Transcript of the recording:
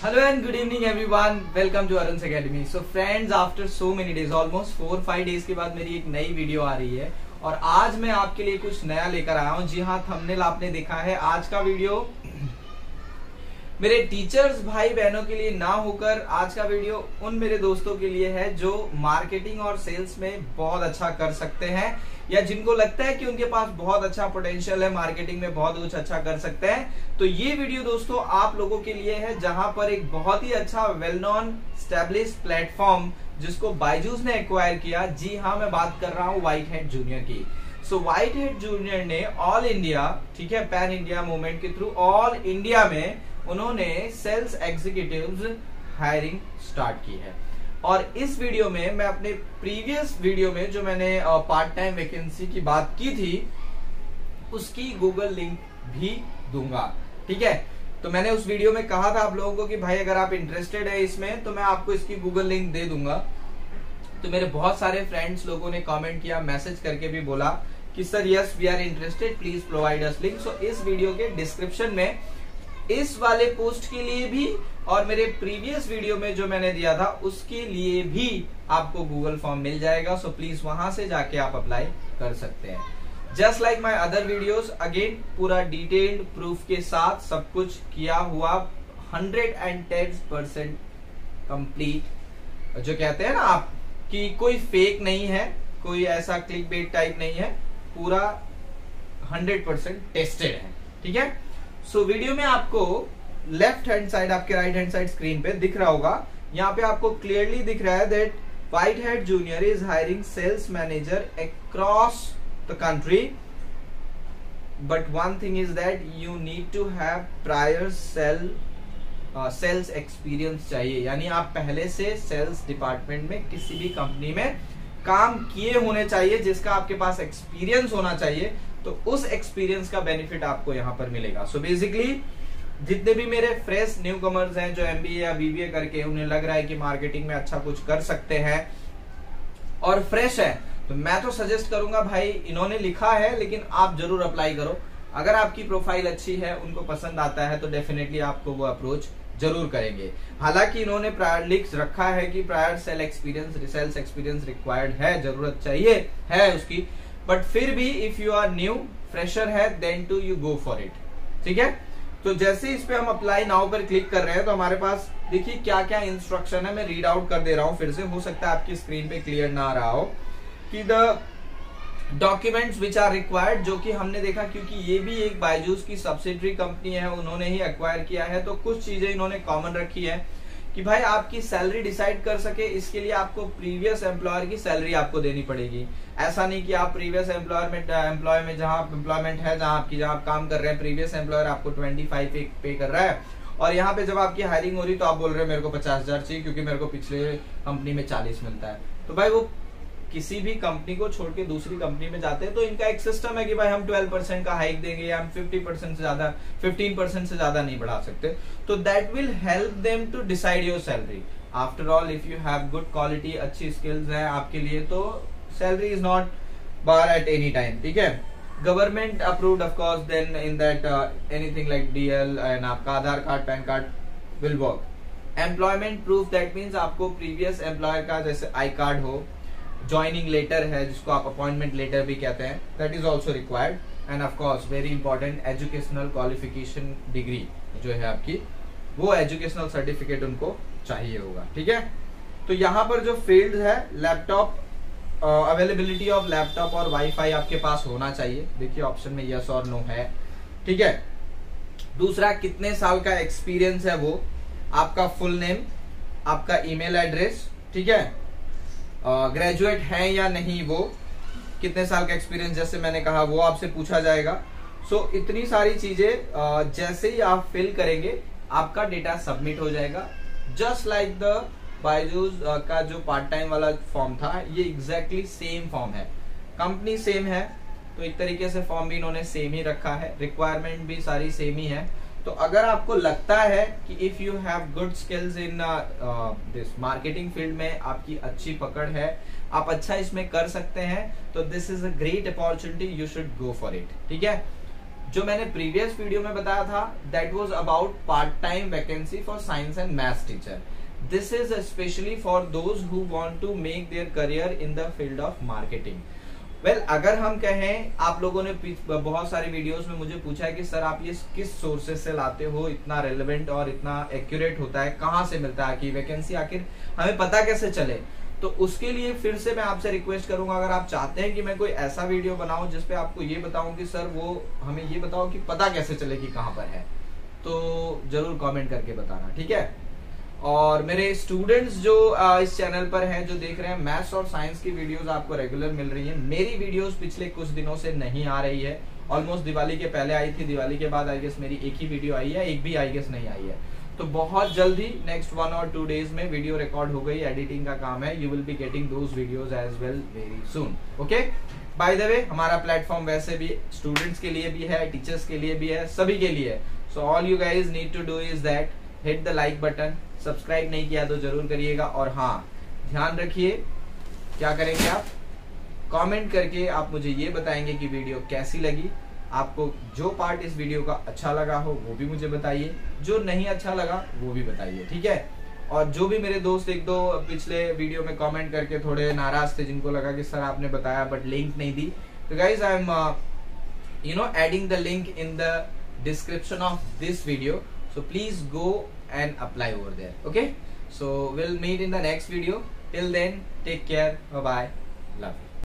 Hello and good evening everyone. Welcome to Arun's Academy. So friends, after so many days, almost 4-5 days के बाद मेरी एक नई video आ रही है और आज मैं आपके लिए कुछ नया लेकर आया हूँ। जी हाँ, थंबनेल आपने देखा है। आज का वीडियो मेरे टीचर्स भाई बहनों के लिए ना होकर आज का वीडियो उन मेरे दोस्तों के लिए है जो मार्केटिंग और सेल्स में बहुत अच्छा कर सकते हैं या जिनको लगता है कि उनके पास बहुत अच्छा पोटेंशियल है, मार्केटिंग में बहुत कुछ अच्छा कर सकते हैं। तो ये वीडियो दोस्तों आप लोगों के लिए है, जहां पर एक बहुत ही अच्छा वेल नोन स्टैब्लिश प्लेटफॉर्म जिसको बायजूस ने एक्वायर किया। जी हाँ, मैं बात कर रहा हूँ व्हाइट हैट जूनियर की। सो व्हाइट हैट जूनियर ने ऑल इंडिया, ठीक है, पैन इंडिया मूवमेंट के थ्रू ऑल इंडिया में उन्होंने सेल्स एग्जीक्यूटिव्स हायरिंग स्टार्ट की है। और इस वीडियो में मैं अपने प्रीवियस वीडियो में जो मैंने पार्ट टाइम वैकेंसी की बात की थी उसकी गूगल लिंक भी दूंगा, ठीक है। तो मैंने उस वीडियो में कहा था आप लोगों को कि भाई अगर आप इंटरेस्टेड है इसमें तो मैं आपको इसकी गूगल लिंक दे दूंगा। तो मेरे बहुत सारे फ्रेंड्स लोगों ने कमेंट किया, मैसेज करके भी बोला कि sir yes we are interested, please provide us link. So इस वीडियो के डिस्क्रिप्शन में इस वाले पोस्ट के लिए भी और मेरे प्रीवियस वीडियो में जो मैंने दिया था उसके लिए भी आपको गूगल फॉर्म मिल जाएगा। सो प्लीज वहां से जाके आप अप्लाई कर सकते हैं। Just like my other videos, again पूरा डिटेल्ड प्रूफ के साथ सब कुछ किया हुआ, 110% कंप्लीट। जो कहते हैं ना आप कि कोई फेक नहीं है, कोई ऐसा क्लिक बेट टाइप नहीं है, पूरा 100% टेस्टेड है, ठीक है। सो वीडियो में आपको लेफ्ट हैंड साइड, आपके राइट हैंड साइड स्क्रीन पे दिख रहा होगा, यहाँ पे आपको क्लियरली दिख रहा है that White hat Junior is hiring sales manager across the country, but one thing is that you need to have prior sales experience चाहिए। यानी आप पहले से सेल्स डिपार्टमेंट में किसी भी कंपनी में काम किए होने चाहिए, जिसका आपके पास एक्सपीरियंस होना चाहिए। तो उस एक्सपीरियंस का बेनिफिट आपको यहां पर मिलेगा। सो बेसिकली जितने भी मेरे फ्रेश न्यू कमर्स हैं जो एमबीए या बीबीए करके उन्हें लग रहा है कि मार्केटिंग में अच्छा कुछ कर सकते हैं और फ्रेश है, तो मैं तो सजेस्ट करूंगा भाई, इन्होंने लिखा है लेकिन आप जरूर अप्लाई करो। अगर आपकी प्रोफाइल अच्छी है, उनको पसंद आता है, तो डेफिनेटली आपको वो अप्रोच जरूर करेंगे। हालांकि इन्होंने प्रायर लिख रखा है कि प्रायर सेल्स एक्सपीरियंस रिक्वायर्ड है, जरूरत चाहिए है उसकी, बट फिर भी if you are new fresher है then too you go for it, ठीक है। तो जैसे इस पे हम अप्लाई नाउ पर क्लिक कर रहे हैं तो हमारे पास देखिए क्या क्या इंस्ट्रक्शन है। मैं रीड आउट कर दे रहा हूं फिर से, हो सकता है आपकी स्क्रीन पे क्लियर ना आ रहा हो। कि the documents which are required, जो कि हमने देखा क्योंकि ये भी एक बायजूस की सब्सिडरी कंपनी है, उन्होंने ही एक्वायर किया है, तो कुछ चीजें इन्होंने कॉमन रखी है कि भाई आपकी सैलरी डिसाइड कर सके, इसके लिए आपको प्रीवियस एम्प्लॉयर की सैलरी आपको देनी पड़ेगी। ऐसा नहीं कि आप प्रीवियस एम्प्लॉय में जहां एम्प्लॉयमेंट है, जहां आप काम कर रहे हैं, प्रीवियस एम्प्लॉयर आपको 25 पे कर रहा है और यहाँ पे जब आपकी हायरिंग हो रही तो आप बोल रहे हैं मेरे को 50,000 चाहिए क्योंकि मेरे को पिछले कंपनी में 40 मिलता है। तो भाई वो किसी भी कंपनी को छोड़ के दूसरी कंपनी में जाते हैं तो इनका एक सिस्टम है कि भाई हम 12% का हाइक देंगे या हम 50% से ज्यादा 15% से ज्यादा नहीं बढ़ा सकते। तो that will help them to decide your salary. After all if you have good quality, अच्छी स्किल्स हैं आपके लिए, तो salary is not bar at any time, ठीक है। Government approved of course, then in that anything like DL and आपका Aadhaar card, PAN card will work. Employment proof, that means आपको previous employer का जैसे आई कार्ड हो, joining letter है जिसको आप अपॉइंटमेंट लेटर भी कहते हैं, that is also required. And of course very important, educational qualification degree जो है आपकी, वो एजुकेशनल सर्टिफिकेट उनको चाहिए होगा, ठीक है। तो यहाँ पर जो फील्ड है, लैपटॉप अवेलेबिलिटी ऑफ लैपटॉप और वाईफाई आपके पास होना चाहिए। देखिए ऑप्शन में यस और नो है, ठीक है। दूसरा, कितने साल का एक्सपीरियंस है वो, आपका फुल नेम, आपका ईमेल एड्रेस, ठीक है, ग्रेजुएट है या नहीं, वो कितने साल का एक्सपीरियंस जैसे मैंने कहा वो आपसे पूछा जाएगा। सो इतनी सारी चीजें जैसे ही आप फिल करेंगे आपका डेटा सबमिट हो जाएगा। जस्ट लाइक द बायजूस का जो पार्ट टाइम वाला फॉर्म था, ये एग्जैक्टली सेम फॉर्म है, कंपनी सेम है, तो एक तरीके से फॉर्म भी इन्होंने सेम ही रखा है, रिक्वायरमेंट भी सारी सेम ही है। तो अगर आपको लगता है कि if you have good skills in this marketing field में, आपकी अच्छी पकड़ है, आप अच्छा इसमें कर सकते हैं, तो this is a great opportunity, you should go for it, ठीक है। जो मैंने प्रीवियस वीडियो में बताया था that was about part time vacancy for science and maths teacher. This is specially for those who want to make their career in the field of marketing. Well, अगर हम कहें, आप लोगों ने बहुत सारी वीडियोस में मुझे पूछा है कि सर आप ये किस सोर्सेस से लाते हो, इतना रेलेवेंट और इतना एक्यूरेट होता है, कहाँ से मिलता है कि वैकेंसी आखिर हमें पता कैसे चले. तो उसके लिए फिर से मैं आपसे रिक्वेस्ट करूंगा, अगर आप चाहते हैं कि मैं कोई ऐसा वीडियो बनाऊं जिसपे आपको ये बताऊं कि सर वो हमें ये बताओ कि पता कैसे चले कि कहाँ पर है, तो जरूर कमेंट करके बताना, ठीक है. और मेरे स्टूडेंट्स जो इस चैनल पर हैं, जो देख रहे हैं, मैथ्स और साइंस की वीडियोस आपको रेगुलर मिल रही है. मेरी वीडियोस पिछले कुछ दिनों से नहीं आ रही है. ऑलमोस्ट दिवाली के पहले आई थी, दिवाली के बाद आई गेस मेरी एक ही वीडियो आई है, एक भी आई गेस नहीं आई है. तो बहुत जल्दी नेक्स्ट 1 और 2 डेज में वीडियो रिकॉर्ड हो गई, एडिटिंग का काम है. You will be getting those videos as well very soon. Okay, by the way, हमारा प्लेटफॉर्म वैसे भी स्टूडेंट्स के लिए भी है, टीचर्स के लिए भी है, सभी के लिए. So all you guys need to do is that hit the like button. Subscribe नहीं किया तो जरूर करिएगा. और हाँ, ध्यान रखिए, क्या करेंगे आप, कमेंट करके आप मुझे ये बताएंगे कि वीडियो कैसी लगी. आपको जो पार्ट इस वीडियो का अच्छा लगा हो वो भी मुझे बताइए, जो नहीं अच्छा लगा वो भी बताइए, ठीक है. और जो भी मेरे दोस्त एक दो पिछले वीडियो में कमेंट करके थोड़े नाराज थे, जिनको लगा कि सर आपने बताया बट लिंक नहीं दी, तो guys I am adding the link in the description of this video. So please go and apply over there. Okay, so we'll meet in the next video. Till then, take care. Bye bye. Love you.